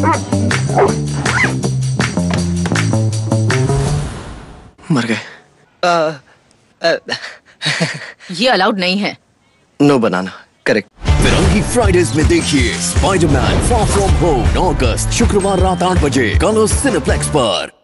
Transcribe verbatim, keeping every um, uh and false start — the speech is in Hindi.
मर गए। ये अलाउड नहीं है। No banana. Correct. Firangi Fridays में देखिए स्पाइडरमैन फार फ्रॉम होम अगस्त शुक्रवार रात आठ बजे कलर्स सिनेप्लेक्स पर।